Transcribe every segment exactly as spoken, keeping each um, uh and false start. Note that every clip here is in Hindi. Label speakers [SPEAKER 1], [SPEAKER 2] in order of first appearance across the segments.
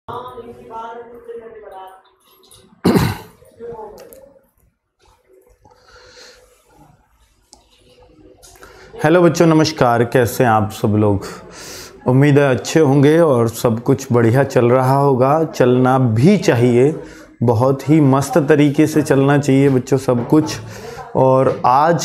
[SPEAKER 1] हेलो बच्चों, नमस्कार। कैसे हैं आप सब लोग? उम्मीद है अच्छे होंगे और सब कुछ बढ़िया चल रहा होगा। चलना भी चाहिए, बहुत ही मस्त तरीके से चलना चाहिए बच्चों सब कुछ। और आज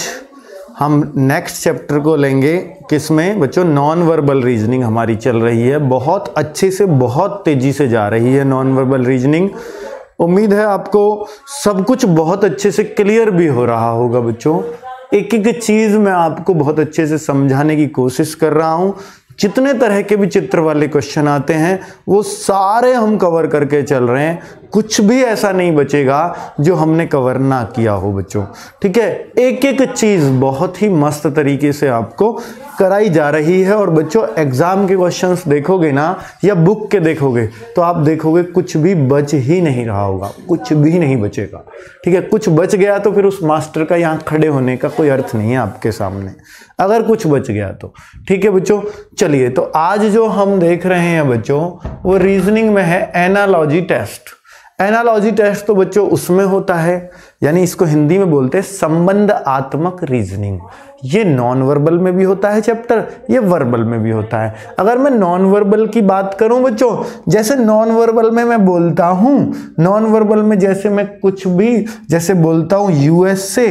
[SPEAKER 1] हम नेक्स्ट चैप्टर को लेंगे, किसमें बच्चों? नॉन वर्बल रीजनिंग हमारी चल रही है, बहुत अच्छे से, बहुत तेज़ी से जा रही है नॉन वर्बल रीजनिंग। उम्मीद है आपको सब कुछ बहुत अच्छे से क्लियर भी हो रहा होगा बच्चों। एक एक चीज़ मैं आपको बहुत अच्छे से समझाने की कोशिश कर रहा हूँ। जितने तरह के भी चित्र वाले क्वेश्चन आते हैं वो सारे हम कवर करके चल रहे हैं। कुछ भी ऐसा नहीं बचेगा जो हमने कवर ना किया हो बच्चों, ठीक है। एक एक चीज़ बहुत ही मस्त तरीके से आपको कराई जा रही है। और बच्चों एग्जाम के क्वेश्चंस देखोगे ना या बुक के देखोगे तो आप देखोगे कुछ भी बच ही नहीं रहा होगा, कुछ भी नहीं बचेगा, ठीक है। कुछ बच गया तो फिर उस मास्टर का यहाँ खड़े होने का कोई अर्थ नहीं है आपके सामने, अगर कुछ बच गया तो, ठीक है बच्चों। चलिए, तो आज जो हम देख रहे हैं बच्चों वो रीजनिंग में है एनालॉजी टेस्ट। एनालॉजी टेस्ट तो बच्चों उसमें होता है, यानी इसको हिंदी में बोलते हैं संबंधात्मक रीजनिंग। ये नॉन वर्बल में भी होता है चैप्टर, ये वर्बल में भी होता है। अगर मैं नॉन वर्बल की बात करूं बच्चों, जैसे नॉन वर्बल में मैं बोलता हूं, नॉन वर्बल में जैसे मैं कुछ भी जैसे बोलता हूं USA,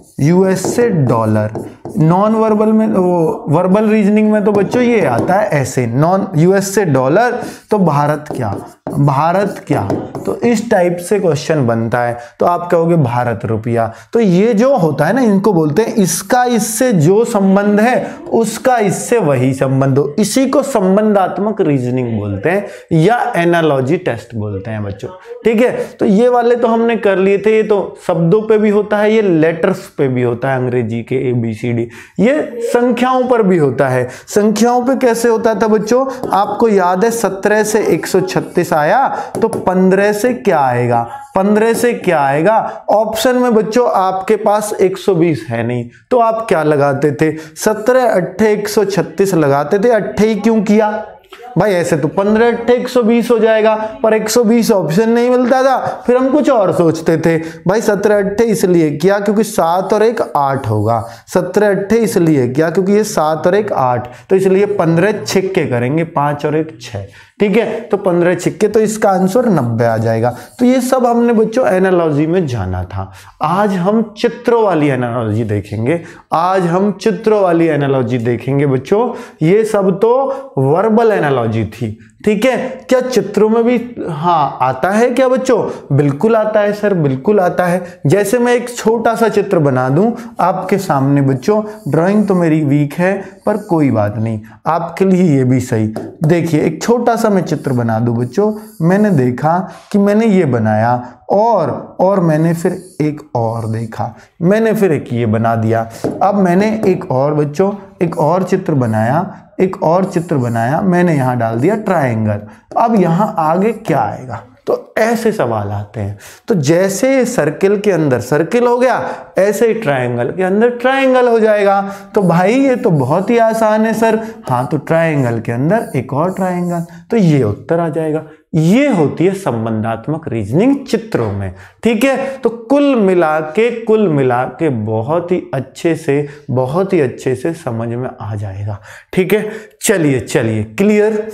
[SPEAKER 1] USA dollar. Non verbal में, वो वर्बल रीजनिंग में तो बच्चों ये आता है ऐसे, नॉन यूएसए डॉलर तो भारत क्या, भारत क्या, तो इस टाइप से क्वेश्चन बनता है। तो आप कहोगे भारत रुपया, तो ये जो होता है ना, इनको बोलते हैं इसका इससे जो संबंध है उसका इससे वही संबंध हो, इसी को संबंधात्मक रीजनिंग बोलते हैं या एनालॉजी टेस्ट बोलते हैं बच्चों, ठीक है। तो ये वाले तो हमने कर लिए थे। ये तो शब्दों पे भी होता है, ये लेटर्स पे भी होता है, अंग्रेजी के ए बी सी डी। ये संख्याओं पर भी होता है। संख्याओं पे कैसे होता था बच्चों? आपको याद है सत्रह से एक सौ छत्तीस आया तो पंद्रह से क्या आएगा, पंद्रह से क्या आएगा? ऑप्शन में बच्चों आपके पास एक सौ बीस है नहीं, तो आप क्या लगाते थे? सत्रह अट्ठे एक सौ छत्तीस लगाते थे। अट्ठे ही क्यों किया भाई? ऐसे तो पंद्रह अट्ठे एक सौ बीस हो जाएगा, पर एक सौ बीस ऑप्शन नहीं मिलता था, फिर हम कुछ और सोचते थे। भाई सत्रह अट्ठे इसलिए किया क्योंकि सात और एक आठ होगा, सत्रह अट्ठे इसलिए किया क्योंकि ये सात और एक आठ, तो इसलिए पंद्रह छिक्के करेंगे, पांच और एक छह, ठीक है। तो पंद्रह छिक्के, तो इसका आंसर नब्बे आ जाएगा। तो ये सब हमने बच्चों एनालॉजी में जाना था। आज हम चित्रों वाली एनालॉजी देखेंगे, आज हम चित्रों वाली एनालॉजी देखेंगे बच्चों। ये सब तो वर्बल एनालॉजी थी, ठीक है। क्या चित्रों में भी हाँ आता है क्या बच्चों? बिल्कुल आता है सर, बिल्कुल आता है। जैसे मैं एक छोटा सा चित्र बना दूं आपके सामने बच्चों, ड्राइंग तो मेरी वीक है पर कोई बात नहीं, आपके लिए ये भी सही। देखिए एक छोटा सा मैं चित्र बना दूं बच्चों, मैंने देखा कि मैंने ये बनाया और और मैंने फिर एक और देखा, मैंने फिर एक ये बना दिया। अब मैंने एक और बच्चों एक और चित्र बनाया, एक और चित्र बनाया, मैंने यहां डाल दिया ट्रायंगल। अब यहां आगे क्या आएगा? तो ऐसे सवाल आते हैं। तो जैसे सर्किल के अंदर सर्किल हो गया, ऐसे ही ट्रायंगल के अंदर ट्रायंगल हो जाएगा। तो भाई ये तो बहुत ही आसान है सर। हाँ, तो ट्रायंगल के अंदर एक और ट्रायंगल, तो ये उत्तर आ जाएगा। ये होती है संबंधात्मक रीजनिंग चित्रों में, ठीक है। तो कुल मिला के कुल मिला के बहुत ही अच्छे से बहुत ही अच्छे से समझ में आ जाएगा, ठीक है। चलिए चलिए क्लियर।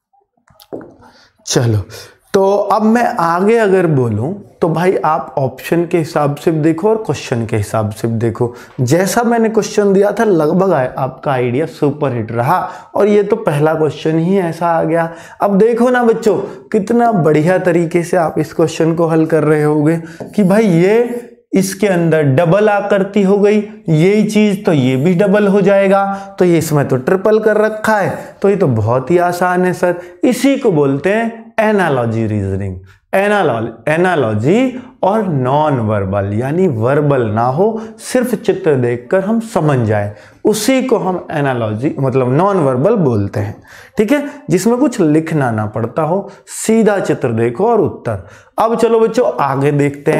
[SPEAKER 1] चलो, तो अब मैं आगे अगर बोलूं तो भाई आप ऑप्शन के हिसाब से भी देखो और क्वेश्चन के हिसाब से भी देखो। जैसा मैंने क्वेश्चन दिया था लगभग आपका आइडिया सुपर हिट रहा, और ये तो पहला क्वेश्चन ही ऐसा आ गया। अब देखो ना बच्चों कितना बढ़िया तरीके से आप इस क्वेश्चन को हल कर रहे होगे कि भाई ये इसके अंदर डबल आकृति हो गई, यही चीज तो ये भी डबल हो जाएगा, तो ये इसमें तो ट्रिपल कर रखा है, तो ये तो बहुत ही आसान है सर। इसी को बोलते हैं एनालॉजी रीजनिंग। एनालॉजी एनालॉजी और नॉन वर्बल, यानी वर्बल ना हो, सिर्फ चित्र देखकर हम समझ जाए, उसी को हम एनालॉजी मतलब नॉन वर्बल बोलते हैं, ठीक है। जिसमें कुछ लिखना ना पड़ता हो, सीधा चित्र देखो और उत्तर। अब चलो बच्चों आगे देखते हैं।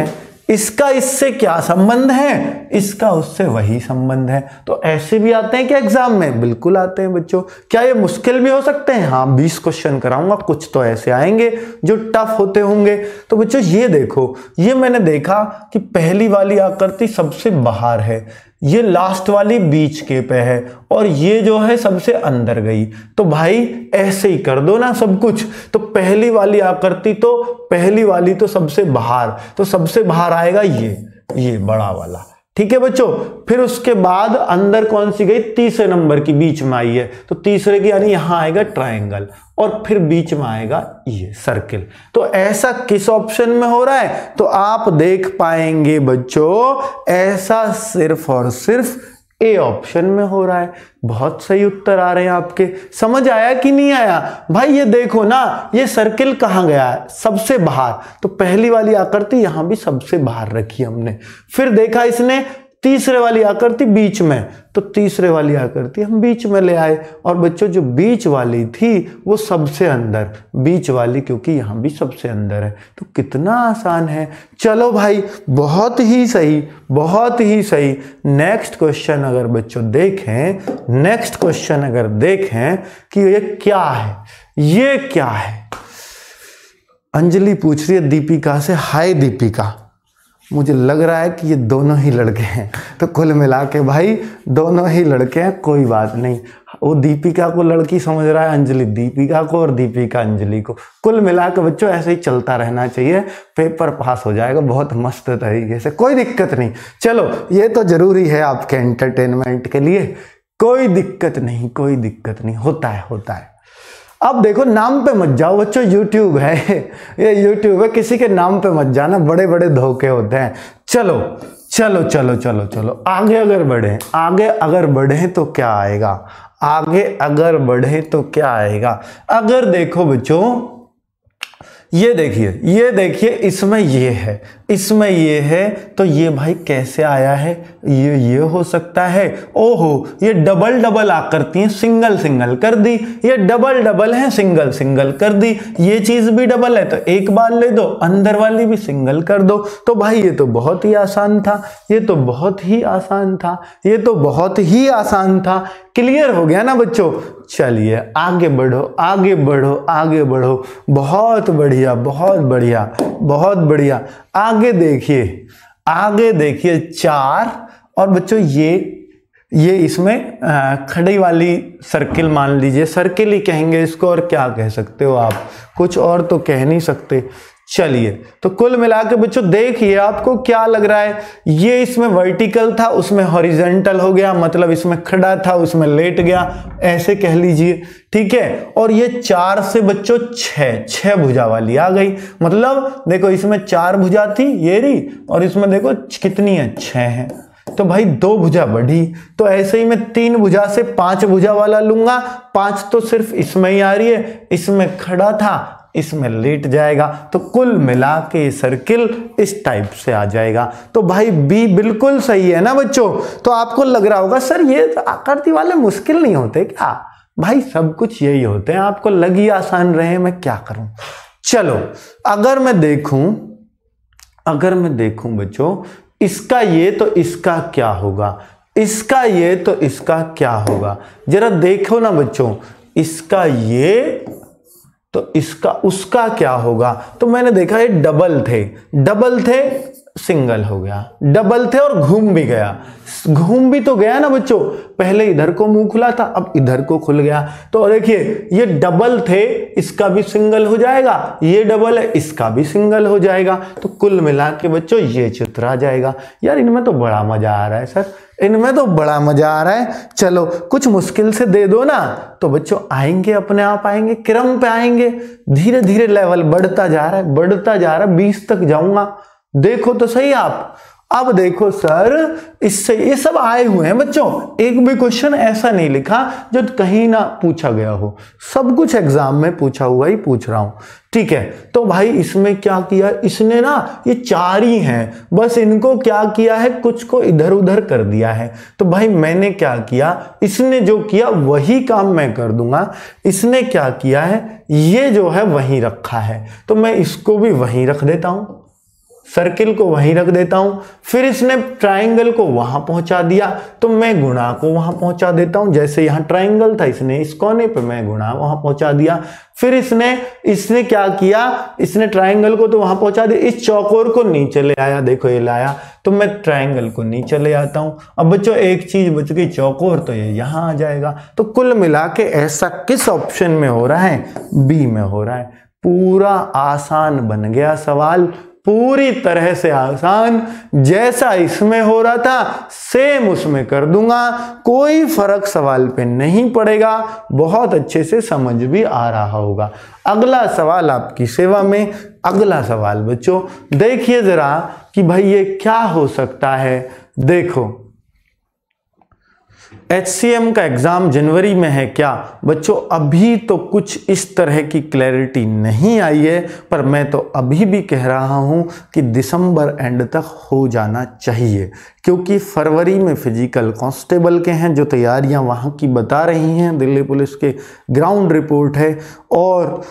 [SPEAKER 1] इसका इससे क्या संबंध है, इसका उससे वही संबंध है। तो ऐसे भी आते हैं कि एग्जाम में, बिल्कुल आते हैं बच्चों। क्या ये मुश्किल भी हो सकते हैं? हाँ, बीस क्वेश्चन कराऊंगा, कुछ तो ऐसे आएंगे जो टफ होते होंगे। तो बच्चों ये देखो, ये मैंने देखा कि पहली वाली आकृति सबसे बाहर है, ये लास्ट वाली बीच के पे है, और ये जो है सबसे अंदर गई। तो भाई ऐसे ही कर दो ना सब कुछ। तो पहली वाली आकृति तो पहली वाली तो सबसे बाहर, तो सबसे बाहर आएगा ये ये बड़ा वाला, ठीक है बच्चों। फिर उसके बाद अंदर कौन सी गई? तीसरे नंबर की बीच में आई है, तो तीसरे की यानी यहां आएगा ट्रायंगल, और फिर बीच में आएगा ये सर्किल। तो ऐसा किस ऑप्शन में हो रहा है? तो आप देख पाएंगे बच्चों, ऐसा सिर्फ और सिर्फ ए ऑप्शन में हो रहा है। बहुत सही उत्तर आ रहे हैं आपके। समझ आया कि नहीं आया? भाई ये देखो ना, ये सर्किल कहाँ गया है? सबसे बाहर। तो पहली वाली आकृति यहां भी सबसे बाहर रखी हमने। फिर देखा इसने तीसरे वाली आकृति बीच में, तो तीसरे वाली आकृति हम बीच में ले आए। और बच्चों जो बीच वाली थी वो सबसे अंदर, बीच वाली क्योंकि यहां भी सबसे अंदर है। तो कितना आसान है। चलो भाई, बहुत ही सही, बहुत ही सही। नेक्स्ट क्वेश्चन अगर बच्चों देखें, नेक्स्ट क्वेश्चन अगर देखें कि ये क्या है, ये क्या है। अंजलि पूछ रही है दीपिका से, हाय दीपिका। मुझे लग रहा है कि ये दोनों ही लड़के हैं। तो कुल मिला के भाई दोनों ही लड़के हैं, कोई बात नहीं। वो दीपिका को लड़की समझ रहा है, अंजलि दीपिका को, और दीपिका अंजलि को। कुल मिला के बच्चों ऐसे ही चलता रहना चाहिए, पेपर पास हो जाएगा बहुत मस्त तरीके से, कोई दिक्कत नहीं। चलो, ये तो जरूरी है आपके एंटरटेनमेंट के लिए, कोई दिक्कत नहीं, कोई दिक्कत नहीं, होता है होता है। अब देखो, नाम पे मत जाओ बच्चों, यूट्यूब है ये, यूट्यूब है, किसी के नाम पे मत जाना, बड़े बड़े धोखे होते हैं। चलो चलो चलो चलो चलो आगे अगर बढ़े, आगे अगर बढ़े तो क्या आएगा, आगे अगर बढ़े तो क्या आएगा। अगर देखो बच्चों, ये देखिए, ये देखिए, इसमें ये है, इसमें ये है, तो ये भाई कैसे आया है? ये ये हो सकता है। ओहो, ये डबल डबल आकृति है, सिंगल सिंगल कर दी। ये डबल डबल है, सिंगल सिंगल कर दी। ये चीज भी डबल है, तो एक बार ले दो, अंदर वाली भी सिंगल कर दो। तो भाई ये तो बहुत ही आसान था, ये तो बहुत ही आसान था, ये तो बहुत ही आसान था। क्लियर हो गया ना बच्चों? चलिए आगे बढ़ो, आगे बढ़ो, आगे बढ़ो। बहुत बढ़िया, बहुत बढ़िया, बहुत बढ़िया। आगे देखिए, आगे देखिए, चार। और बच्चों ये ये इसमें खड़ी वाली सर्किल मान लीजिए, सर्किल ही कहेंगे इसको, और क्या कह सकते हो आप, कुछ और तो कह नहीं सकते। चलिए, तो कुल मिला के बच्चों देखिए, आपको क्या लग रहा है? ये इसमें वर्टिकल था, उसमें हॉरिजॉन्टल हो गया, मतलब इसमें खड़ा था, उसमें लेट गया, ऐसे कह लीजिए, ठीक है। और ये चार से बच्चों छह, छह भुजा वाली आ गई। मतलब देखो, इसमें चार भुजा थी ये रही, और इसमें देखो कितनी है, छह है। तो भाई दो भुजा बढ़ी। तो ऐसे ही मैं तीन भुजा से पांच भुजा वाला लूंगा। पांच तो सिर्फ इसमें ही आ रही है, इसमें खड़ा था, इसमें लेट जाएगा। तो कुल मिला के सर्किल इस टाइप से आ जाएगा। तो भाई बी बिल्कुल सही है ना बच्चों? तो आपको लग रहा होगा सर ये आकृति वाले मुश्किल नहीं होते क्या? भाई सब कुछ यही होते हैं, आपको लगी आसान रहे, मैं क्या करूं। चलो, अगर मैं देखूं, अगर मैं देखूं बच्चों, इसका ये तो इसका क्या होगा, इसका ये तो इसका क्या होगा, जरा देखो ना बच्चों। इसका ये तो इसका उसका क्या होगा। तो मैंने देखा ये डबल थे, डबल थे, सिंगल हो गया, डबल थे और घूम भी गया। घूम भी तो गया ना बच्चों, पहले इधर को मुंह खुला था, अब इधर को खुल गया। तो देखिए, ये डबल थे, इसका भी सिंगल हो जाएगा, ये डबल है, इसका भी सिंगल हो जाएगा। तो कुल मिला के बच्चों ये चित्र आ जाएगा। यार इनमें तो बड़ा मजा आ रहा है सर, इनमें तो बड़ा मजा आ रहा है। चलो कुछ मुश्किल से दे दो ना, तो बच्चों आएंगे, अपने आप आएंगे, क्रम पे आएंगे। धीरे धीरे लेवल बढ़ता जा रहा है, बढ़ता जा रहा है, बीस तक जाऊंगा। देखो तो सही आप। अब देखो सर, इससे ये सब आए हुए हैं बच्चों, एक भी क्वेश्चन ऐसा नहीं लिखा जो कहीं ना पूछा गया हो, सब कुछ एग्जाम में पूछा हुआ ही पूछ रहा हूं, ठीक है। तो भाई इसमें क्या किया इसने ना, ये चार ही हैं, बस इनको क्या किया है, कुछ को इधर उधर कर दिया है। तो भाई मैंने क्या किया, इसने जो किया वही काम मैं कर दूंगा। इसने क्या किया है, ये जो है वहीं रखा है, तो मैं इसको भी वहीं रख देता हूं। सर्किल को वहीं रख देता हूं, फिर इसने ट्राइंगल को वहां पहुंचा दिया तो मैं गुणा को वहां पहुंचा देता हूं। जैसे यहां ट्राइंगल था, इसने इस कोने पे मैं गुणा वहां पहुंचा दिया। फिर इसने इसने क्या किया, इसने ट्राइंगल को तो वहां पहुंचा दिया, इस चौकोर को नीचे ले आया, देखो ये लाया, तो मैं ट्राइंगल को नीचे ले आता हूं। अब बच्चों एक चीज बच गई, चौकोर, तो ये यहां आ जाएगा। तो कुल मिला के ऐसा किस ऑप्शन में हो रहा है, बी में हो रहा है। पूरा आसान बन गया सवाल, पूरी तरह से आसान, जैसा इसमें हो रहा था सेम उसमें कर दूंगा, कोई फर्क सवाल पे नहीं पड़ेगा, बहुत अच्छे से समझ भी आ रहा होगा। अगला सवाल आपकी सेवा में। अगला सवाल बच्चों देखिए जरा कि भाई ये क्या हो सकता है। देखो एच सी एम का एग्जाम जनवरी में है क्या बच्चों, अभी तो कुछ इस तरह की क्लैरिटी नहीं आई है, पर मैं तो अभी भी कह रहा हूं कि दिसंबर एंड तक हो जाना चाहिए, क्योंकि फरवरी में फिजिकल कांस्टेबल के हैं जो तैयारियां वहां की बता रही हैं, दिल्ली पुलिस के ग्राउंड रिपोर्ट है। और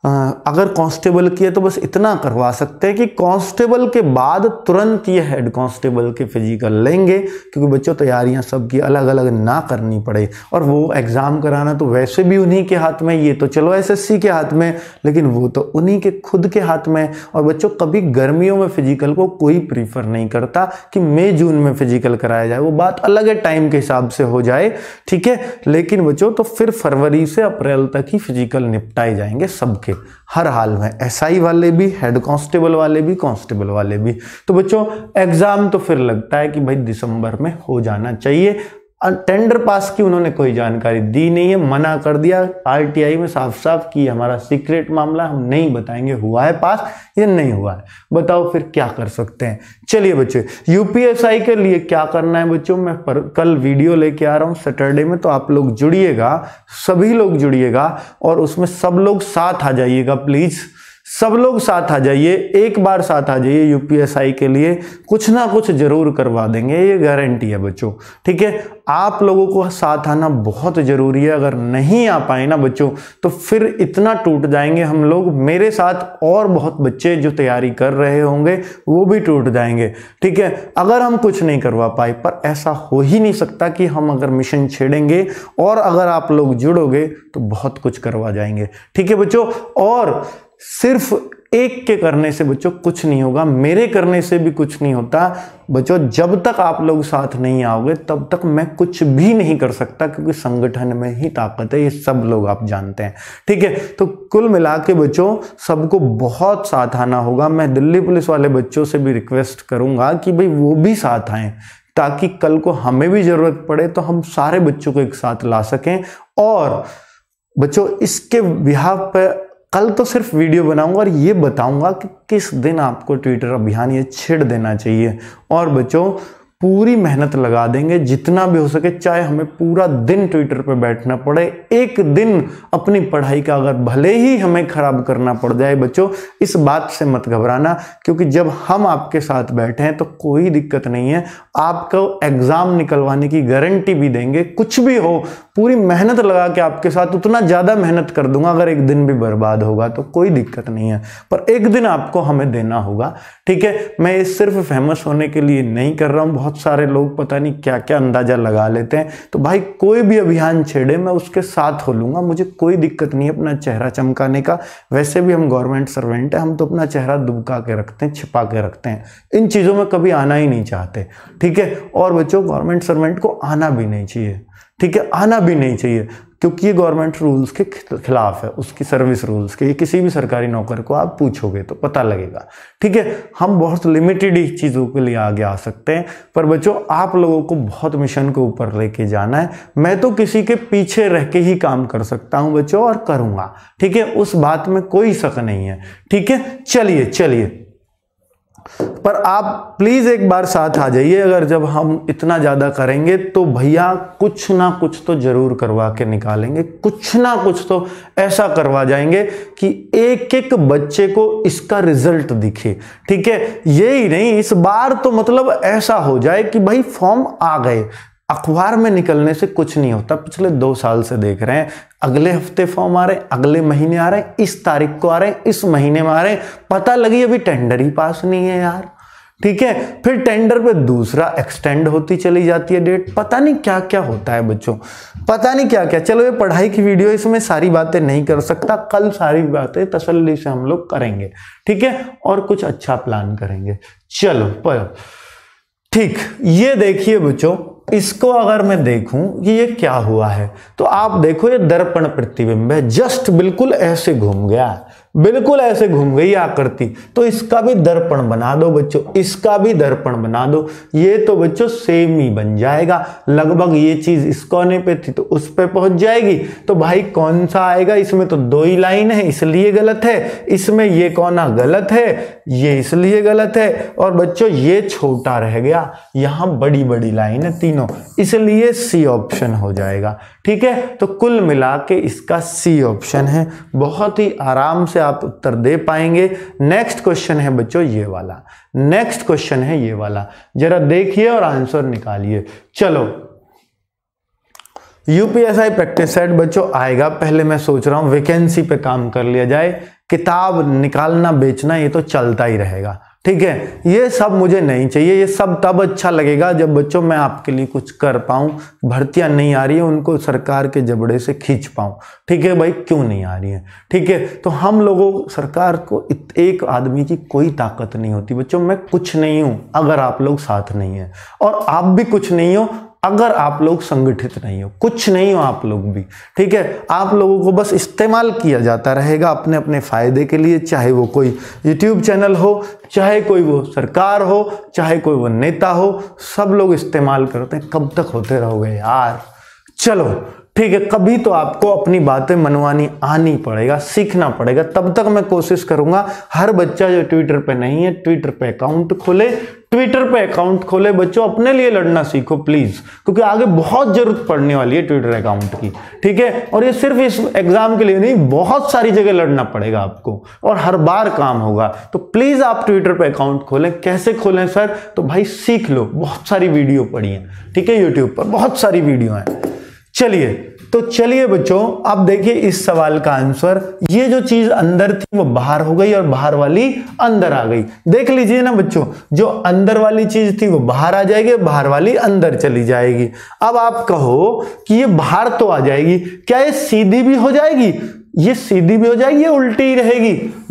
[SPEAKER 1] अगर कांस्टेबल किए तो बस इतना करवा सकते हैं कि कांस्टेबल के बाद तुरंत ये हेड कांस्टेबल के फिजिकल लेंगे, क्योंकि बच्चों तैयारियां सबकी अलग अलग ना करनी पड़े। और वो एग्जाम कराना तो वैसे भी उन्हीं के हाथ में, ये तो चलो एस एस सी के हाथ में, लेकिन वो तो उन्हीं के खुद के हाथ में। और बच्चों कभी गर्मियों में फिजिकल को कोई प्रीफर नहीं करता कि मई जून में फिजिकल कराया जाए, वो बात अलग है, टाइम के हिसाब से हो जाए, ठीक है। लेकिन बच्चों तो फिर फरवरी से अप्रैल तक ही फिजिकल निपटाए जाएंगे सबके, हर हाल में, एस आई वाले भी, हेड कांस्टेबल वाले भी, कांस्टेबल वाले भी। तो बच्चों एग्जाम तो फिर लगता है कि भाई दिसंबर में हो जाना चाहिए। टेंडर पास की उन्होंने कोई जानकारी दी नहीं है, मना कर दिया आर टी आई में साफ साफ कि हमारा सीक्रेट मामला, हम नहीं बताएंगे हुआ है पास या नहीं हुआ है। बताओ फिर क्या कर सकते हैं। चलिए बच्चों यू पी एस आई के लिए क्या करना है बच्चों, मैं पर, कल वीडियो लेके आ रहा हूँ सैटरडे में, तो आप लोग जुड़िएगा, सभी लोग जुड़िएगा और उसमें सब लोग साथ आ जाइएगा प्लीज, सब लोग साथ आ जाइए, एक बार साथ आ जाइए। यू पी एस आई के लिए कुछ ना कुछ जरूर करवा देंगे, ये गारंटी है बच्चों, ठीक है। आप लोगों को साथ आना बहुत जरूरी है, अगर नहीं आ पाए ना बच्चों तो फिर इतना टूट जाएंगे हम लोग, मेरे साथ और बहुत बच्चे जो तैयारी कर रहे होंगे वो भी टूट जाएंगे, ठीक है, अगर हम कुछ नहीं करवा पाए। पर ऐसा हो ही नहीं सकता कि हम अगर मिशन छेड़ेंगे और अगर आप लोग जुड़ोगे तो बहुत कुछ करवा जाएंगे, ठीक है बच्चों। और सिर्फ एक के करने से बच्चों कुछ नहीं होगा, मेरे करने से भी कुछ नहीं होता बच्चों। जब तक आप लोग साथ नहीं आओगे तब तक मैं कुछ भी नहीं कर सकता, क्योंकि संगठन में ही ताकत है, ये सब लोग आप जानते हैं, ठीक है। तो कुल मिला के बच्चों सबको बहुत साथ आना होगा। मैं दिल्ली पुलिस वाले बच्चों से भी रिक्वेस्ट करूंगा कि भाई वो भी साथ आएं, ताकि कल को हमें भी जरूरत पड़े तो हम सारे बच्चों को एक साथ ला सकें। और बच्चों इसके बिहाफ पे कल तो सिर्फ वीडियो बनाऊंगा और ये बताऊंगा कि किस दिन आपको ट्विटर अभियान ये छेड़ देना चाहिए। और बच्चों पूरी मेहनत लगा देंगे जितना भी हो सके, चाहे हमें पूरा दिन ट्विटर पे बैठना पड़े, एक दिन अपनी पढ़ाई का अगर भले ही हमें खराब करना पड़ जाए बच्चों, इस बात से मत घबराना, क्योंकि जब हम आपके साथ बैठे हैं तो कोई दिक्कत नहीं है, आपको एग्जाम निकलवाने की गारंटी भी देंगे। कुछ भी हो पूरी मेहनत लगा के आपके साथ, उतना ज्यादा मेहनत कर दूंगा, अगर एक दिन भी बर्बाद होगा तो कोई दिक्कत नहीं है, पर एक दिन आपको हमें देना होगा, ठीक है। मैं ये सिर्फ फेमस होने के लिए नहीं कर रहा हूं, बहुत सारे लोग पता नहीं क्या क्या अंदाजा लगा लेते हैं। तो भाई कोई भी अभियान छेड़े मैं उसके साथ हो लूंगा, मुझे कोई दिक्कत नहीं है अपना चेहरा चमकाने का। वैसे भी हम गवर्नमेंट सर्वेंट है, हम तो अपना चेहरा दुबका के रखते हैं, छिपा के रखते हैं, इन चीजों में कभी आना ही नहीं चाहते, ठीक है। और बच्चों गवर्नमेंट सर्वेंट को आना भी नहीं चाहिए, ठीक है, आना भी नहीं चाहिए, क्योंकि ये गवर्नमेंट रूल्स के खिलाफ है, उसकी सर्विस रूल्स के। ये किसी भी सरकारी नौकर को आप पूछोगे तो पता लगेगा, ठीक है। हम बहुत लिमिटेड ही चीज़ों के लिए आगे आ सकते हैं, पर बच्चों आप लोगों को बहुत मिशन को ऊपर लेके जाना है। मैं तो किसी के पीछे रह के ही काम कर सकता हूं बच्चों, और करूंगा, ठीक है, उस बात में कोई शक नहीं है, ठीक है। चलिए चलिए पर आप प्लीज एक बार साथ आ जाइए। अगर जब हम इतना ज्यादा करेंगे तो भैया कुछ ना कुछ तो जरूर करवा के निकालेंगे, कुछ ना कुछ तो ऐसा करवा जाएंगे कि एक एक बच्चे को इसका रिजल्ट दिखे, ठीक है। यही नहीं, इस बार तो मतलब ऐसा हो जाए कि भाई फॉर्म आ गए, अखबार में निकलने से कुछ नहीं होता। पिछले दो साल से देख रहे हैं, अगले हफ्ते फॉर्म आ रहे हैं, अगले महीने आ रहे हैं, इस तारीख को आ रहे हैं, इस महीने में आ रहे हैं, पता लगी अभी टेंडर ही पास नहीं है यार। ठीक है। फिर टेंडर पे दूसरा एक्सटेंड होती चली जाती है डेट, पता नहीं क्या क्या होता है बच्चों, पता नहीं क्या क्या। चलो ये पढ़ाई की वीडियो, इसमें सारी बातें नहीं कर सकता, कल सारी बातें तसल्ली से हम लोग करेंगे, ठीक है, और कुछ अच्छा प्लान करेंगे। चलो पर ठीक, ये देखिए बच्चों, इसको अगर मैं देखूं कि ये क्या हुआ है, तो आप देखो ये दर्पण प्रतिबिंब है, जस्ट बिल्कुल ऐसे घूम गया, बिल्कुल ऐसे घूम गई आकृति, तो इसका भी दर्पण बना दो बच्चों, इसका भी दर्पण बना दो, ये तो बच्चों सेम ही बन जाएगा लगभग। ये चीज इस कोने पे थी तो उस पे पहुंच जाएगी, तो भाई कौन सा आएगा, इसमें तो दो ही लाइन है इसलिए गलत है, इसमें ये कोना गलत है, ये इसलिए गलत है, और बच्चों ये छोटा रह गया, यहां बड़ी बड़ी लाइन है तीनों, इसलिए सी ऑप्शन हो जाएगा, ठीक है। तो कुल मिला के इसका सी ऑप्शन है, बहुत ही आराम से आप उत्तर दे पाएंगे। नेक्स्ट क्वेश्चन है बच्चों ये वाला, नेक्स्ट क्वेश्चन है ये वाला, जरा देखिए और आंसर निकालिए। चलो यूपीएसआई प्रैक्टिस सेट बच्चों आएगा, पहले मैं सोच रहा हूं वैकेंसी पे काम कर लिया जाए, किताब निकालना बेचना ये तो चलता ही रहेगा, ठीक है। ये सब मुझे नहीं चाहिए, ये सब तब अच्छा लगेगा जब बच्चों मैं आपके लिए कुछ कर पाऊं, भर्तियां नहीं आ रही है उनको सरकार के जबड़े से खींच पाऊं, ठीक है भाई, क्यों नहीं आ रही है, ठीक है। तो हम लोगों, सरकार को एक आदमी की कोई ताकत नहीं होती बच्चों, मैं कुछ नहीं हूं अगर आप लोग साथ नहीं है, और आप भी कुछ नहीं हो अगर आप लोग संगठित नहीं हो, कुछ नहीं हो आप लोग भी, ठीक है। आप लोगों को बस इस्तेमाल किया जाता रहेगा अपने अपने फायदे के लिए, चाहे वो कोई यूट्यूब चैनल हो, चाहे कोई वो सरकार हो, चाहे कोई वो नेता हो, सब लोग इस्तेमाल करते हैं। कब तक होते रहोगे यार, चलो ठीक है, कभी तो आपको अपनी बातें मनवानी आनी पड़ेगा, सीखना पड़ेगा, तब तक मैं कोशिश करूंगा हर बच्चा जो ट्विटर पे नहीं है ट्विटर पे अकाउंट खोले, ट्विटर पे अकाउंट खोले बच्चों, अपने लिए लड़ना सीखो प्लीज, क्योंकि आगे बहुत जरूरत पड़ने वाली है ट्विटर अकाउंट की, ठीक है। और ये सिर्फ इस एग्जाम के लिए नहीं, बहुत सारी जगह लड़ना पड़ेगा आपको और हर बार काम होगा, तो प्लीज आप ट्विटर पे अकाउंट खोलें। कैसे खोलें सर, तो भाई सीख लो, बहुत सारी वीडियो पड़ी है, ठीक है, यूट्यूब पर बहुत सारी वीडियो है। चलिए तो चलिए बच्चों, अब देखिए इस सवाल का आंसर, ये जो चीज अंदर थी वो बाहर हो गई और बाहर वाली अंदर आ गई। देख लीजिए ना बच्चों, जो अंदर वाली चीज थी वो बाहर आ जाएगी, बाहर वाली अंदर चली जाएगी। अब आप कहो कि ये बाहर तो आ जाएगी, क्या ये सीधी भी हो जाएगी? ये सीधी भी हो जाएगी, ये उल्टी ही रहेगी।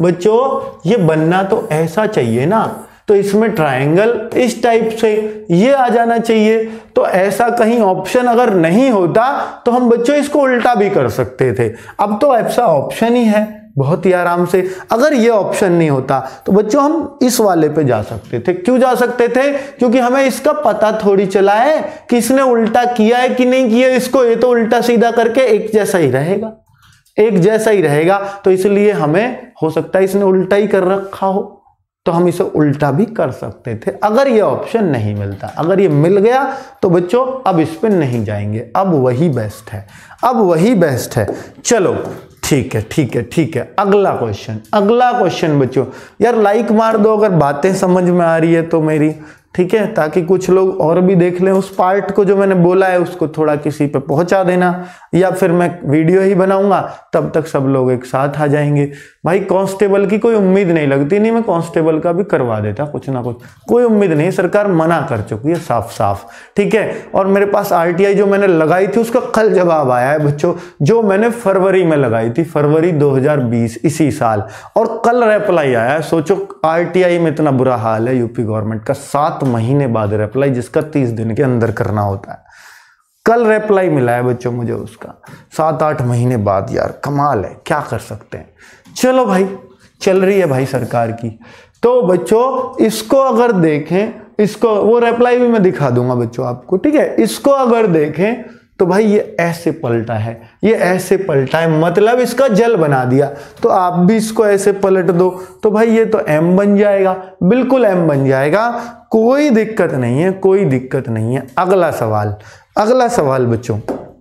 [SPEAKER 1] बच्चों ये बनना तो ऐसा चाहिए ना, तो इसमें ट्रायंगल इस टाइप से ये आ जाना चाहिए। तो ऐसा कहीं ऑप्शन अगर नहीं होता तो हम बच्चों इसको उल्टा भी कर सकते थे। अब तो ऐसा ऑप्शन ही है बहुत ही आराम से। अगर ये ऑप्शन नहीं होता तो बच्चों हम इस वाले पे जा सकते थे। क्यों जा सकते थे? क्योंकि हमें इसका पता थोड़ी चला है कि इसने उल्टा किया है कि नहीं किया इसको। ये तो उल्टा सीधा करके एक जैसा ही रहेगा, एक जैसा ही रहेगा। तो इसलिए हमें हो सकता है इसने उल्टा ही कर रखा हो, तो हम इसे उल्टा भी कर सकते थे अगर ये ऑप्शन नहीं मिलता। अगर ये मिल गया तो बच्चों अब इस पे नहीं जाएंगे, अब वही बेस्ट है, अब वही बेस्ट है। चलो ठीक है ठीक है ठीक है। अगला क्वेश्चन, अगला क्वेश्चन बच्चों, यार लाइक मार दो अगर बातें समझ में आ रही है तो मेरी, ठीक है, ताकि कुछ लोग और भी देख लें उस पार्ट को जो मैंने बोला है, उसको थोड़ा किसी पे पहुंचा देना, या फिर मैं वीडियो ही बनाऊंगा तब तक सब लोग एक साथ आ जाएंगे। भाई कांस्टेबल की कोई उम्मीद नहीं लगती, नहीं मैं कांस्टेबल का भी करवा देता कुछ ना कुछ, कोई उम्मीद नहीं, सरकार मना कर चुकी है साफ साफ, ठीक है। और मेरे पास आरटीआई जो मैंने लगाई थी उसका कल जवाब आया है बच्चों, जो मैंने फरवरी में लगाई थी, फरवरी दो हजार बीस इसी साल, और कल रिप्लाई आया है। सोचो आरटीआई में इतना बुरा हाल है यूपी गवर्नमेंट का, सात महीने बाद रिप्लाई, जिसका तीस दिन के अंदर करना होता है। कल रिप्लाई मिला है बच्चों मुझे उसका, सात आठ महीने बाद। यार कमाल है, क्या कर सकते हैं। चलो भाई, चल रही है भाई सरकार की। तो बच्चों इसको अगर देखें, इसको वो रिप्लाई भी मैं दिखा दूंगा बच्चों आपको, ठीक है। इसको अगर देखें तो भाई ये ऐसे पलटा है, ये ऐसे पलटा है, मतलब इसका जल बना दिया। तो आप भी इसको ऐसे पलट दो तो भाई ये तो एम बन जाएगा, बिल्कुल एम बन जाएगा, कोई दिक्कत नहीं है, कोई दिक्कत नहीं है। अगला सवाल, अगला सवाल बच्चों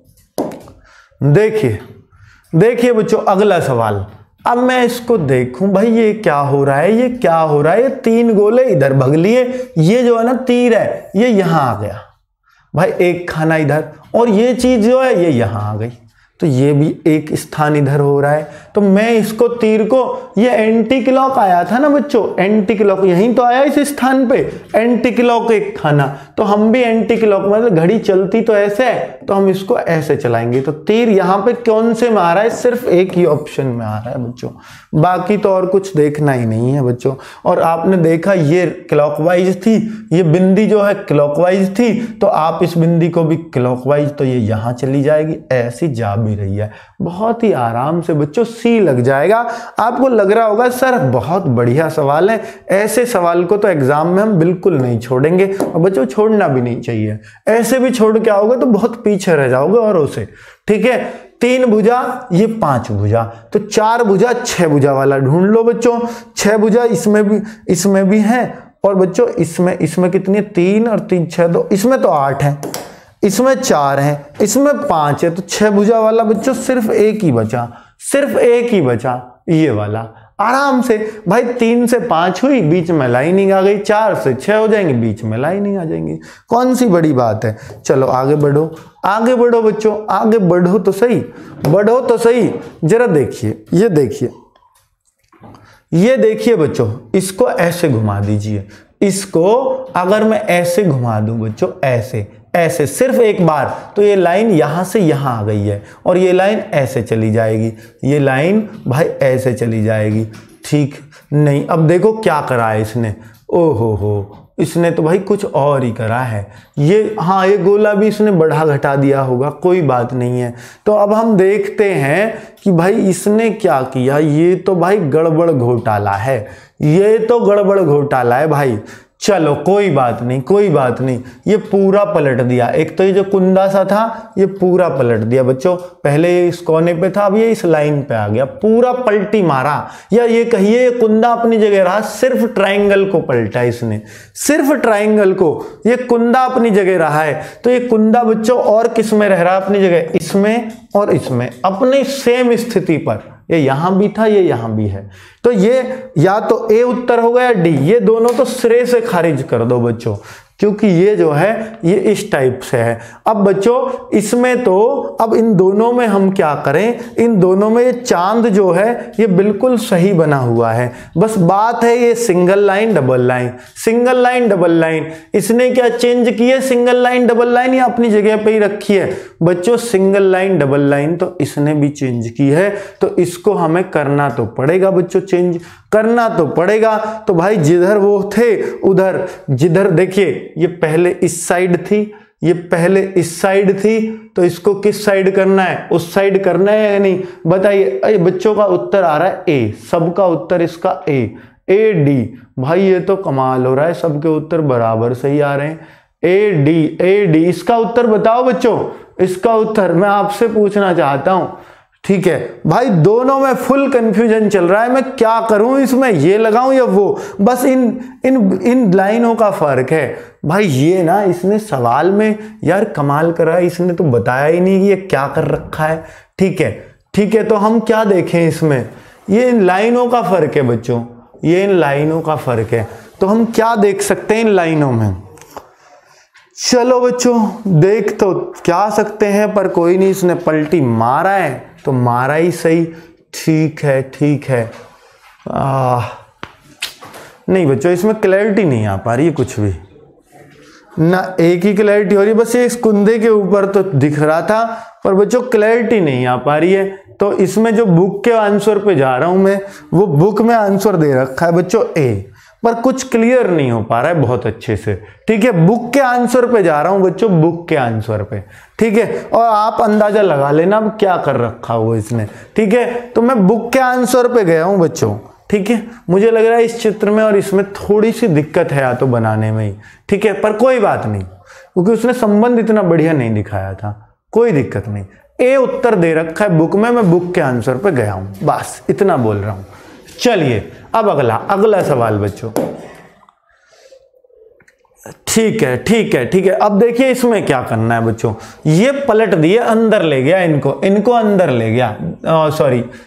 [SPEAKER 1] देखिए, देखिए बच्चों अगला सवाल। अब मैं इसको देखूं भाई ये क्या हो रहा है, ये क्या हो रहा है। ये तीन गोले इधर भग लिए, ये जो है ना तीर है ये यहां आ गया भाई, एक खाना इधर, और ये चीज जो है ये यहां आ गई, तो ये भी एक स्थान इधर हो रहा है। तो मैं इसको तीर को, ये एंटी क्लॉक आया था ना बच्चों, एंटी क्लॉक यहीं तो आया इस स्थान पे, एंटी क्लॉक एक था ना, तो हम भी एंटी क्लॉक, मतलब घड़ी चलती तो ऐसे है तो हम इसको ऐसे चलाएंगे। तो तीर यहाँ पे कौन से में आ रहा है, सिर्फ एक ही ऑप्शन में आ रहा है बच्चों, बाकी तो और कुछ देखना ही नहीं है बच्चों। और आपने देखा ये क्लॉकवाइज थी, ये बिंदी जो है क्लॉकवाइज थी, तो आप इस बिंदी को भी क्लॉकवाइज, तो ये यहाँ चली जाएगी, ऐसी जा भी रही है। बहुत ही आराम से बच्चों सी लग जाएगा। आपको लग रहा होगा सर बहुत बढ़िया सवाल है, ऐसे सवाल को तो एग्जाम में हम बिल्कुल नहीं छोड़ेंगे, और बच्चों छोड़ना भी नहीं चाहिए। ऐसे भी छोड़ के आओगे तो बहुत पीछे रह जाओगे औरों से, ठीक है। तीन भुजा, ये पांच भुजा, तो चार भुजा छह भुजा वाला ढूंढ लो बच्चों। छह भुजा इसमें भी, इसमें भी है, और बच्चों इसमें इसमें कितनी है, तीन और तीन छह, दो, इसमें तो आठ है, इसमें चार है, इसमें पांच है, तो छह भुजा वाला बच्चों सिर्फ एक ही बचा, सिर्फ एक ही बचा, ये वाला। आराम से भाई, तीन से पांच हुई, बीच में लाइनिंग आ गई, चार से छह हो जाएंगे, बीच में लाइनिंग आ जाएंगी, कौन सी बड़ी बात है। चलो आगे बढ़ो, आगे बढ़ो बच्चों, आगे बढ़ो तो सही, बढ़ो तो सही। जरा देखिए, ये देखिए, ये देखिए बच्चों, इसको ऐसे घुमा दीजिए, इसको अगर मैं ऐसे घुमा दूं बच्चों, ऐसे ऐसे सिर्फ एक बार, तो ये लाइन यहां से यहां आ गई है, और ये लाइन ऐसे चली जाएगी, ये लाइन भाई ऐसे चली जाएगी, ठीक नहीं। अब देखो क्या करा है इसने, ओहो हो, इसने तो भाई कुछ और ही करा है। ये हाँ, ये गोला भी इसने बढ़ा घटा दिया होगा, कोई बात नहीं है। तो अब हम देखते हैं कि भाई इसने क्या किया। ये तो भाई गड़बड़ घोटाला है, ये तो गड़बड़ घोटाला है भाई। चलो कोई बात नहीं, कोई बात नहीं, ये पूरा पलट दिया। एक तो ये जो कुंदा सा था ये पूरा पलट दिया बच्चों, पहले ये इस कोने पे था, अब ये इस लाइन पे आ गया, पूरा पलटी मारा। या ये कहिए ये कुंदा अपनी जगह रहा, सिर्फ ट्राइंगल को पलटा इसने, सिर्फ ट्राइंगल को, ये कुंदा अपनी जगह रहा है। तो ये कुंदा बच्चों और किस में रह रहा है अपनी जगह, इसमें और इसमें, अपनी सेम स्थिति पर। ये यहां भी था, ये यहां भी है, तो ये या तो ए उत्तर होगा या डी, ये दोनों तो सिरे से खारिज कर दो बच्चों, क्योंकि ये जो है ये इस टाइप से है। अब बच्चों इसमें तो, अब इन दोनों में हम क्या करें, इन दोनों में ये चांद जो है ये बिल्कुल सही बना हुआ है। बस बात है ये single line double line, single line double line, इसने क्या चेंज की है, सिंगल लाइन डबल लाइन या अपनी जगह पे ही रखी है बच्चों, सिंगल लाइन डबल लाइन तो इसने भी चेंज की है। तो इसको हमें करना तो पड़ेगा बच्चों, चेंज करना तो पड़ेगा। तो भाई जिधर वो थे उधर, जिधर देखिए ये पहले इस साइड थी, ये पहले इस साइड थी, तो इसको किस साइड करना है, उस साइड करना है या नहीं, बताइए। बच्चों का उत्तर आ रहा है ए, सबका उत्तर इसका ए, ए डी। भाई ये तो कमाल हो रहा है, सबके उत्तर बराबर सही आ रहे हैं, ए डी, ए डी। इसका उत्तर बताओ बच्चों, इसका उत्तर मैं आपसे पूछना चाहता हूं, ठीक है भाई। दोनों में फुल कंफ्यूजन चल रहा है, मैं क्या करूं, इसमें ये लगाऊं या वो, बस इन इन इन लाइनों का फर्क है भाई। ये ना इसने सवाल में यार कमाल करा है, इसने तो बताया ही नहीं कि ये क्या कर रखा है, ठीक है ठीक है। तो हम क्या देखें इसमें, ये इन लाइनों का फर्क है बच्चों, ये इन लाइनों का फर्क है। तो हम क्या देख सकते हैं इन लाइनों में, चलो बच्चों देख तो क्या सकते हैं, पर कोई नहीं, इसने पलटी मारा है तो मारा ही सही, ठीक है ठीक है। आ, नहीं बच्चों इसमें क्लैरिटी नहीं आ पा रही है कुछ भी ना, एक ही क्लैरिटी हो रही है, बस ये इस कुंदे के ऊपर तो दिख रहा था, पर बच्चों क्लैरिटी नहीं आ पा रही है। तो इसमें जो बुक के आंसर पे जा रहा हूं मैं, वो बुक में आंसर दे रखा है बच्चों ए, पर कुछ क्लियर नहीं हो पा रहा है बहुत अच्छे से, ठीक है। बुक के आंसर पे जा रहा हूं बच्चों, बुक के आंसर पे, ठीक है। और आप अंदाजा लगा लेना अब क्या कर रखा हो इसने, ठीक है। तो मैं बुक के आंसर पे गया हूं बच्चों, ठीक है। मुझे लग रहा है इस चित्र में और इसमें थोड़ी सी दिक्कत है, या तो बनाने में ही, ठीक है, पर कोई बात नहीं, क्योंकि उसने संबंध इतना बढ़िया नहीं दिखाया था, कोई दिक्कत नहीं। ए उत्तर दे रखा है बुक में, मैं बुक के आंसर पे गया हूं, बस इतना बोल रहा हूं। चलिए अब अगला अगला सवाल बच्चों, ठीक है ठीक है ठीक है। अब देखिए इसमें क्या करना है बच्चों, ये पलट दिए, अंदर ले गया इनको, इनको अंदर ले गया, सॉरी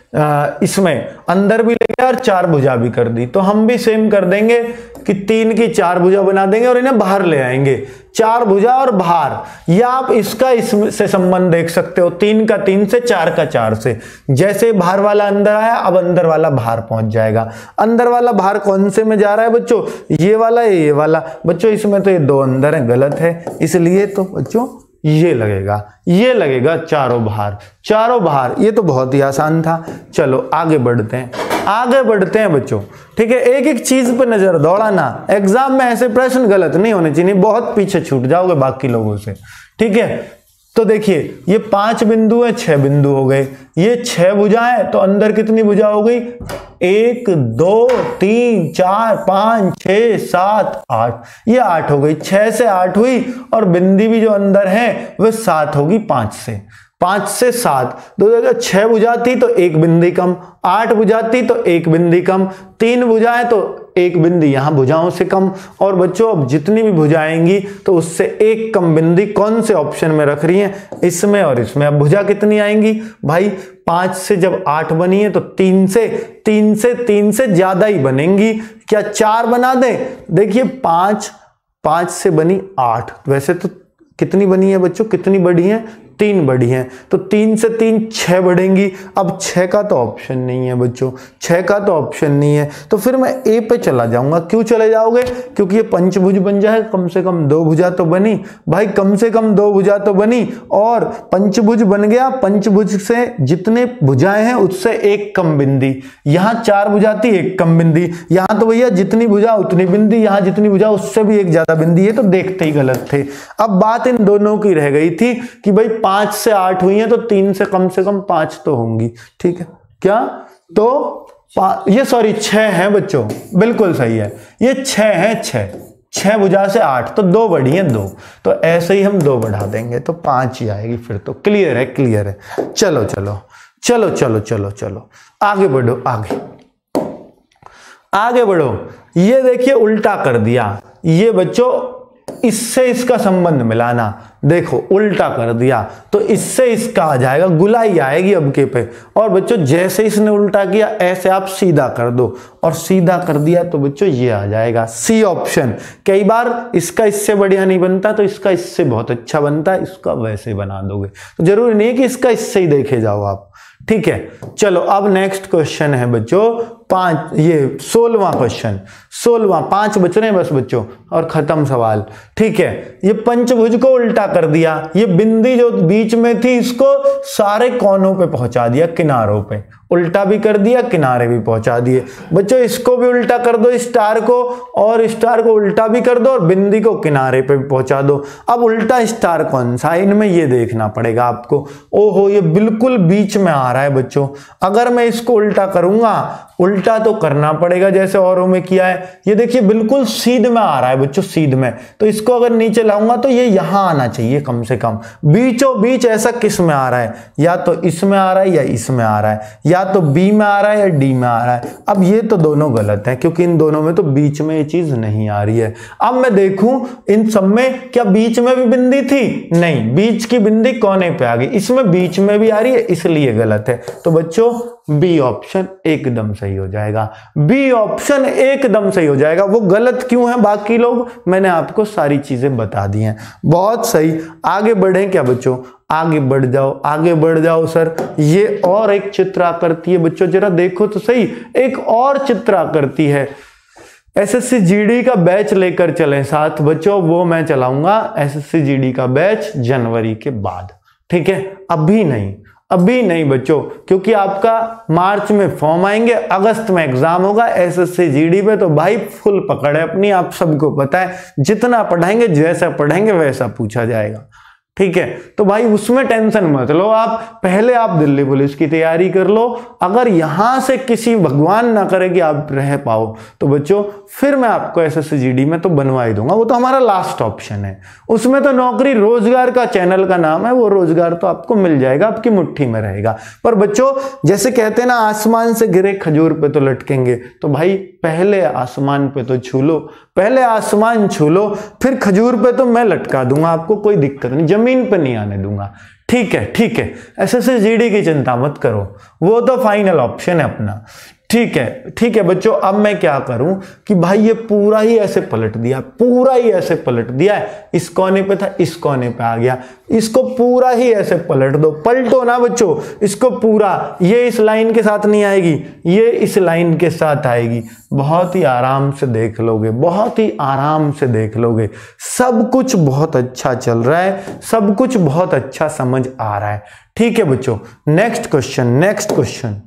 [SPEAKER 1] इसमें अंदर भी लेके और चार भुजा भी कर दी, तो हम भी सेम कर देंगे कि तीन की चार भुजा बना देंगे और इन्हें बाहर ले आएंगे। चार भुजा और बाहर, या आप इसका इससे संबंध देख सकते हो, तीन का तीन से, चार का चार से। जैसे बाहर वाला अंदर आया, अब अंदर वाला बाहर पहुंच जाएगा। अंदर वाला बाहर कौन से में जा रहा है बच्चों? ये वाला, ये वाला। बच्चों इसमें तो ये दो अंदर है, गलत है, इसलिए तो बच्चों ये लगेगा, ये लगेगा चारों बाहर, चारों बाहर। ये तो बहुत ही आसान था। चलो आगे बढ़ते हैं, आगे बढ़ते हैं बच्चों, ठीक है। एक एक चीज पे नजर दौड़ाना, एग्जाम में ऐसे प्रश्न गलत नहीं होने चाहिए, बहुत पीछे छूट जाओगे बाकी लोगों से, ठीक है। तो देखिए ये पांच बिंदु है, छह बिंदु हो गए, ये छह भुजाएं, तो अंदर कितनी भुजा हो गई? एक, दो, तीन, चार, पांच, छह, सात, आठ। ये आठ हो गई, छह से आठ हुई, और बिंदी भी जो अंदर है वह सात होगी पांच से। पांच से सात, दो जगह छह भुजाती तो एक बिंदी कम, आठ भुजाती तो एक बिंदी कम, तीन भुजाएं तो एक बिंदी यहां भुजाओं से कम। और बच्चों अब जितनी भी भुजाएंगी तो उससे एक कम बिंदी कौन से ऑप्शन में रख रही हैं? इसमें और इसमें। अब भुजा कितनी आएंगी भाई? पांच से जब आठ बनी है तो तीन से, तीन से तीन से ज्यादा ही बनेंगी। क्या चार बना दें? देखिए पांच, पांच से बनी आठ, वैसे तो कितनी बनी है बच्चों? कितनी बढ़ी है? तीन बढ़ी हैं, तो तीन से तीन छह बढ़ेंगी। अब छह का तो ऑप्शन नहीं है बच्चों, छह का तो ऑप्शन नहीं है, तो फिर मैं ए पे चला जाऊंगा। क्यों चले जाओगे? क्योंकि ये पंचभुज बन जाए, कम से कम दो भुजा तो बनी भाई, कम से कम दो भुजा तो बनी, और पंचभुज बन गया। पंचभुज से जितने भुजाएं हैं उससे एक कम बिंदी, यहां चार भुजा थी एक कम बिंदी, यहां तो भैया जितनी भुजा उतनी बिंदी, यहां जितनी भुजा उससे भी एक ज्यादा बिंदी है, तो देखते ही गलत थे। अब बात इन दोनों की रह गई थी कि भाई पांच से आठ हुई है तो तीन से कम से कम पांच तो होंगी, ठीक है क्या? तो ये सॉरी छह है बच्चों, बिल्कुल सही है, ये छह है, छह छह भुजा से आठ, तो दो बढ़ी है दो, तो ऐसे ही हम दो बढ़ा देंगे तो पांच ही आएगी फिर तो। क्लियर है, क्लियर है। चलो चलो चलो चलो चलो चलो आगे बढ़ो, आगे आगे बढ़ो। ये देखिए उल्टा कर दिया, ये बच्चों इससे इसका संबंध मिलाना, देखो उल्टा कर दिया तो इससे इसका आ जाएगा, गुलाई आएगी अब के पे। और बच्चों जैसे इसने उल्टा किया ऐसे आप सीधा कर दो, और सीधा कर दिया तो बच्चों ये आ जाएगा सी ऑप्शन। कई बार इसका इससे बढ़िया नहीं बनता तो इसका इससे बहुत अच्छा बनता है, इसका वैसे बना दोगे, तो जरूरी नहीं है कि इसका इससे ही देखे जाओ आप, ठीक है। चलो अब नेक्स्ट क्वेश्चन है बच्चों पांच, ये सोलवां क्वेश्चन, सोलवां, पांच बच रहे हैं बस बच्चों और खत्म सवाल, ठीक है। ये पंचभुज को उल्टा कर दिया, ये बिंदी जो बीच में थी इसको सारे कोनों पे पहुंचा दिया, किनारों पे उल्टा भी कर दिया, किनारे भी पहुंचा दिए। बच्चों इसको भी उल्टा कर दो, स्टार को, और स्टार को उल्टा भी कर दो और बिंदी को किनारे पे भी पहुंचा दो। अब उल्टा स्टार कौन सा है इनमें ये देखना पड़ेगा आपको। ओहो ये बिल्कुल बीच में आ रहा है बच्चों, अगर मैं इसको उल्टा करूंगा, उल्टा तो करना पड़ेगा जैसे औरों में किया है, ये देखिए बिल्कुल सीध में आ रहा है बच्चों, सीध में, तो इसको अगर नीचे लाऊंगा तो ये यहां आना चाहिए कम से कम, बीचों बीच ऐसा किस में आ रहा है? या तो इसमें आ रहा है या इसमें आ रहा है, या तो बी में आ रहा है या डी में आ रहा है। अब ये तो दोनों गलत है क्योंकि इन दोनों में तो बीच में ये चीज नहीं आ रही है। अब मैं देखूं इन सब में क्या बीच में भी बिंदी थी? नहीं, बीच की बिंदी कोने पे आ गई, इसमें बीच में भी आ रही है इसलिए गलत है। तो बच्चों बी ऑप्शन एकदम सही हो जाएगा, बी ऑप्शन एकदम सही हो जाएगा। वो गलत क्यों है बाकी लोग, मैंने आपको सारी चीजें बता दी हैं। बहुत सही, आगे बढ़े क्या बच्चों? आगे बढ़ जाओ, आगे बढ़ जाओ सर। ये और एक चित्राकृति है बच्चों, जरा देखो तो सही, एक और चित्राकृति है। एसएससी जीडी का बैच लेकर चलें साथ बच्चों, वो मैं चलाऊंगा एसएससी जीडी का बैच जनवरी के बाद, ठीक है, अभी नहीं, अभी नहीं बच्चों, क्योंकि आपका मार्च में फॉर्म आएंगे, अगस्त में एग्जाम होगा एसएससी जीडी पे, तो भाई फुल पकड़ है अपनी, आप सबको पता है, जितना पढ़ाएंगे जैसा पढ़ेंगे वैसा पूछा जाएगा, ठीक है। तो भाई उसमें टेंशन मत लो आप, पहले आप दिल्ली पुलिस की तैयारी कर लो। अगर यहां से किसी भगवान ना करे कि आप रह पाओ तो बच्चों फिर मैं आपको एसएससी जीडी में तो बनवा ही दूंगा, वो तो हमारा लास्ट ऑप्शन है। उसमें तो नौकरी रोजगार का चैनल का नाम है, वो रोजगार तो आपको मिल जाएगा, आपकी मुट्ठी में रहेगा। पर बच्चों जैसे कहते हैं ना आसमान से गिरे खजूर पे तो लटकेंगे, तो भाई पहले आसमान पे तो छू लो, पहले आसमान छू लो, फिर खजूर पे तो मैं लटका दूंगा आपको, कोई दिक्कत नहीं, जमीन पे नहीं आने दूंगा, ठीक है ठीक है, एसएससी जीडी की चिंता मत करो, वो तो फाइनल ऑप्शन है अपना। ठीक है ठीक है बच्चों, अब मैं क्या करूं कि भाई ये पूरा ही ऐसे पलट दिया, पूरा ही ऐसे पलट दिया है, इस कोने पे था इस कोने पे आ गया, इसको पूरा ही ऐसे पलट दो। पलटो ना बच्चों इसको पूरा, ये इस लाइन के साथ नहीं आएगी, ये इस लाइन के साथ आएगी। बहुत ही आराम से देख लोगे, बहुत ही आराम से देख लोगे, सब कुछ बहुत अच्छा चल रहा है, सब कुछ बहुत अच्छा समझ आ रहा है। ठीक है बच्चों, नेक्स्ट क्वेश्चन, नेक्स्ट क्वेश्चन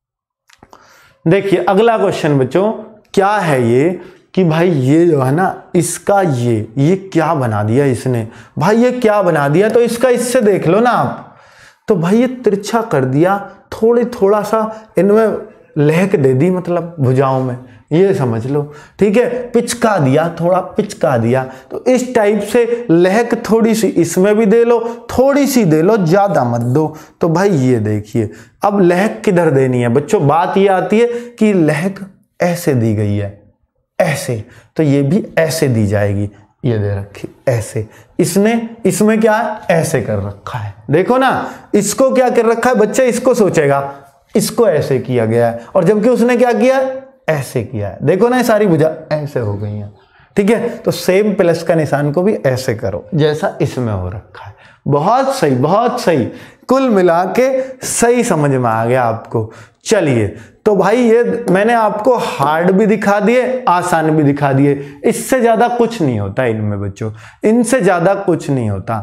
[SPEAKER 1] देखिए, अगला क्वेश्चन बच्चों क्या है ये कि भाई ये जो है ना इसका ये ये क्या बना दिया इसने, भाई ये क्या बना दिया, तो इसका इससे देख लो ना आप। तो भाई ये तिरछा कर दिया, थोड़ी थोड़ा सा इनमें लहक दे दी, मतलब भुजाओं में, ये समझ लो। ठीक है, पिचका दिया, थोड़ा पिचका दिया, तो इस टाइप से लहक थोड़ी सी इसमें भी दे लो, थोड़ी सी दे लो, ज्यादा मत दो। तो भाई ये देखिए, अब लहक किधर देनी है बच्चों, बात ये आती है कि लहक ऐसे दी गई है, ऐसे, तो ये भी ऐसे दी जाएगी, ये दे रखी ऐसे, इसने इसमें क्या ऐसे कर रखा है, देखो ना, इसको क्या कर रखा है बच्चे, इसको सोचेगा इसको ऐसे किया गया है, और जबकि उसने क्या किया ऐसे किया है, देखो ना ये सारी भुजा ऐसे हो गई हैं। ठीक है, तो सेम प्लस का निशान को भी ऐसे करो जैसा इसमें हो रखा है। बहुत सही, बहुत सही, कुल मिला के सही समझ में आ गया आपको। चलिए, तो भाई ये मैंने आपको हार्ड भी दिखा दिए, आसान भी दिखा दिए, इससे ज्यादा कुछ नहीं होता इनमें बच्चों, इनसे ज्यादा कुछ नहीं होता।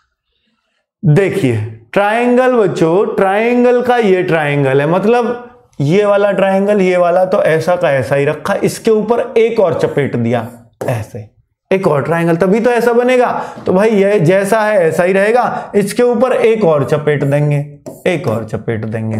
[SPEAKER 1] देखिए ट्रायंगल बच्चों, ट्रायंगल का ये ट्रायंगल है, मतलब ये वाला ट्रायंगल, ये वाला तो ऐसा का ऐसा ही रखा, इसके ऊपर एक और चपेट दिया ऐसे, एक और ट्रायंगल, तभी तो ऐसा बनेगा। तो भाई ये जैसा है ऐसा ही रहेगा, इसके ऊपर एक और चपेट देंगे, एक और चपेट देंगे,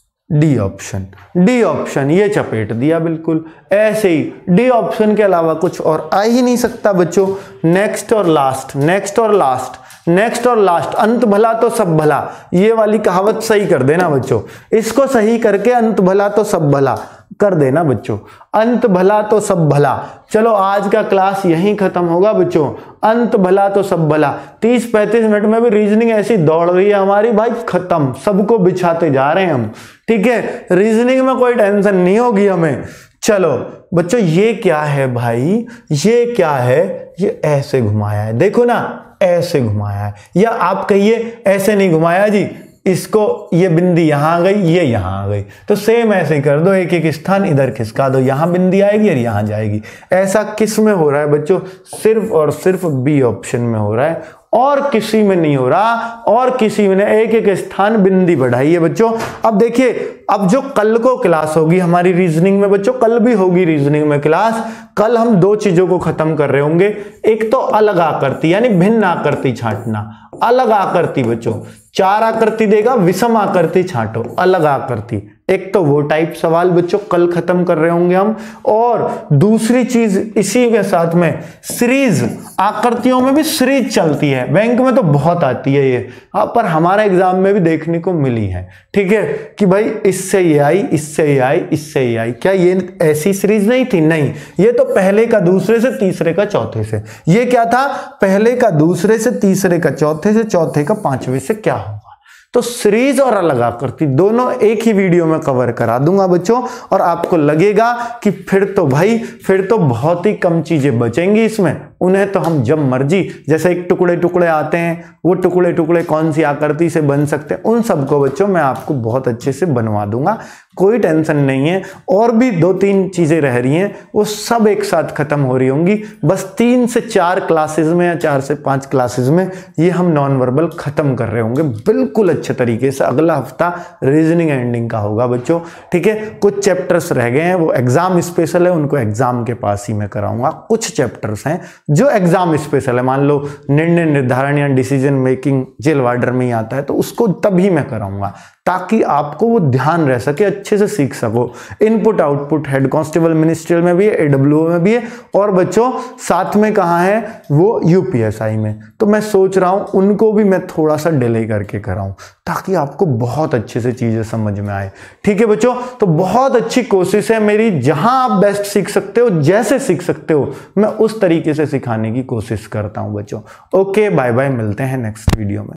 [SPEAKER 1] डी ऑप्शन, डी ऑप्शन, ये चपेट दिया बिल्कुल ऐसे ही, डी ऑप्शन के अलावा कुछ और आ ही नहीं सकता बच्चों। नेक्स्ट और लास्ट, नेक्स्ट और लास्ट, नेक्स्ट और लास्ट, अंत भला तो सब भला, ये वाली कहावत सही कर देना बच्चों, इसको सही करके अंत भला तो सब भला कर देना बच्चों, अंत भला तो सब भला। चलो आज का क्लास यहीं खत्म होगा बच्चों, अंत भला तो सब भला। तीस पैंतीस मिनट में भी रीजनिंग ऐसी दौड़ रही है हमारी भाई, खत्म, सबको बिछाते जा रहे हैं हम। ठीक है, रीजनिंग में कोई टेंशन नहीं होगी हमें। चलो बच्चों, ये क्या है भाई, ये क्या है, ये ऐसे घुमाया है, देखो ना ऐसे घुमाया है, या आप कहिए ऐसे नहीं घुमाया जी, इसको ये बिंदी यहां आ गई, ये यहां आ गई, तो सेम ऐसे ही कर दो, एक एक स्थान इधर खिसका दो, यहां बिंदी आएगी और यहां जाएगी। ऐसा किस में हो रहा है बच्चों, सिर्फ और सिर्फ बी ऑप्शन में हो रहा है, और किसी में नहीं हो रहा, और किसी में एक एक स्थान बिंदी बढ़ाई है बच्चों। अब देखिए, अब जो कल को क्लास होगी हमारी रीजनिंग में बच्चों, कल भी होगी रीजनिंग में क्लास, कल हम दो चीजों को खत्म कर रहे होंगे, एक तो अलग आकृति यानी भिन्न आकृति छांटना, अलग आकृति बच्चों, चार आकृति देगा, विषम आकृति छांटो, अलग आकृति, एक तो वो टाइप सवाल बच्चों कल खत्म कर रहे होंगे हम, और दूसरी चीज इसी के साथ में सीरीज, आकृतियों में भी सीरीज चलती है, बैंक में तो बहुत आती है ये, हाँ, पर हमारे एग्जाम में भी देखने को मिली है। ठीक है, कि भाई इससे ये आई, इससे ये आई, इससे ये आई, क्या ये ऐसी सीरीज नहीं थी, नहीं, ये तो पहले का दूसरे से, तीसरे का चौथे से, ये क्या था, पहले का दूसरे से, तीसरे का चौथे से, चौथे का पांचवे से, क्या होगा। तो सीरीज और अलग आकृति दोनों एक ही वीडियो में कवर करा दूंगा बच्चों, और आपको लगेगा कि फिर तो भाई, फिर तो बहुत ही कम चीजें बचेंगी इसमें, उन्हें तो हम जब मर्जी, जैसे एक टुकड़े टुकड़े आते हैं, वो टुकड़े टुकड़े कौन सी आकृति से बन सकते हैं, उन सबको बच्चों मैं आपको बहुत अच्छे से बनवा दूंगा, कोई टेंशन नहीं है। और भी दो तीन चीजें रह रही हैं, वो सब एक साथ खत्म हो रही होंगी, बस तीन से चार क्लासेस में या चार से पांच क्लासेस में ये हम नॉन वर्बल खत्म कर रहे होंगे बिल्कुल अच्छे तरीके से। अगला हफ्ता रीजनिंग एंडिंग का होगा बच्चों। ठीक है, कुछ चैप्टर्स रह गए हैं, वो एग्जाम स्पेशल है, उनको एग्जाम के पास ही मैं कराऊंगा। कुछ चैप्टर्स हैं जो एग्जाम स्पेशल है, मान लो निर्णय निर्धारण या डिसीजन मेकिंग जेल वार्डर में ही आता है, तो उसको तभी मैं कराऊंगा, ताकि आपको वो ध्यान रह सके, अच्छे से सीख सको। Input output head constable ministerial में भी है, एडब्ल्यूओ में भी है, और बच्चों साथ में कहाँ है वो यूपीएसआई में। तो मैं सोच रहा हूं उनको भी मैं थोड़ा सा डिले करके कराऊं, ताकि आपको बहुत अच्छे से चीजें समझ में आए। ठीक है बच्चों, तो बहुत अच्छी कोशिश है मेरी, जहां आप बेस्ट सीख सकते हो, जैसे सीख सकते हो, मैं उस तरीके से सिखाने की कोशिश करता हूं बच्चों। ओके, बाय बाय, मिलते हैं नेक्स्ट वीडियो में।